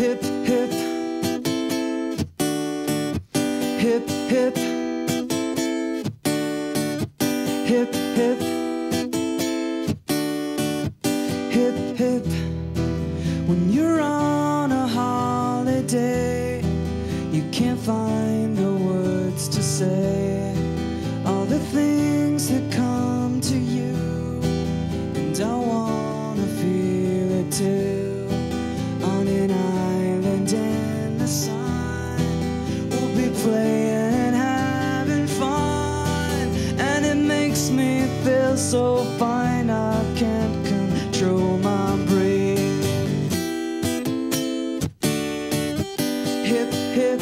hip, hip, hip, hip, hip, hip, hip, hip. When you're on a holiday, you can't find the words to say all the things that come to you, and I wanna feel it too. On an island in the sun, we'll be playing and having fun, and it makes me feel so fine I can't control my breath. Hip, hip,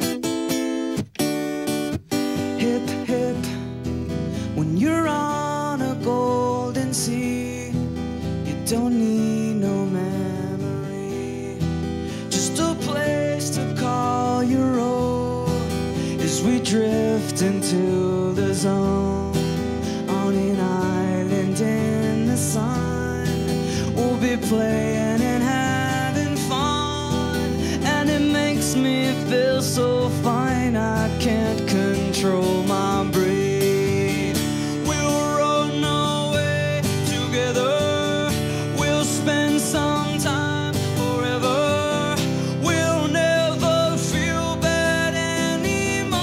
hip, hip. When you're on a golden sea, you don't need no memory, just a place to call your own as we drift into the zone. On an island in the sun, we'll be playing and having fun, and it makes me feel so fine I can't control my breath. We'll run away together, we'll spend some time forever, we'll never feel bad anymore.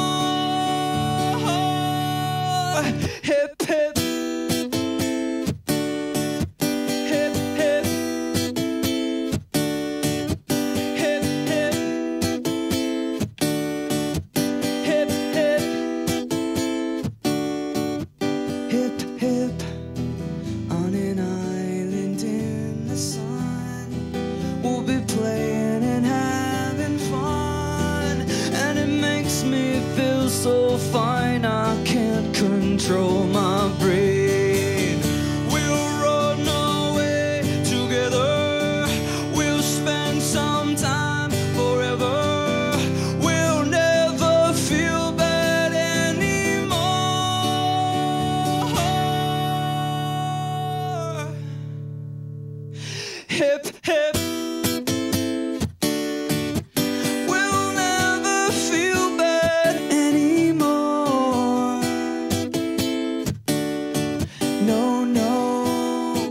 Hip, hip, hip, hip, hip, hip, hip, hip, hip, hip. On an island in the sun, we'll be playing and having fun, and it makes me feel so fine I can't control my brain. We'll run away together, we'll spend some time forever, we'll never feel bad anymore. Hip, hip, we'll never feel bad anymore. No, no,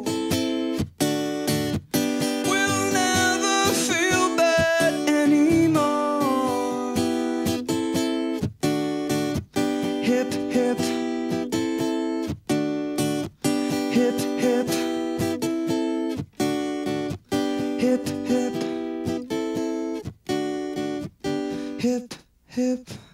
we'll never feel bad anymore. Hip, hip, hip, hip, hip, hip, hip, hip.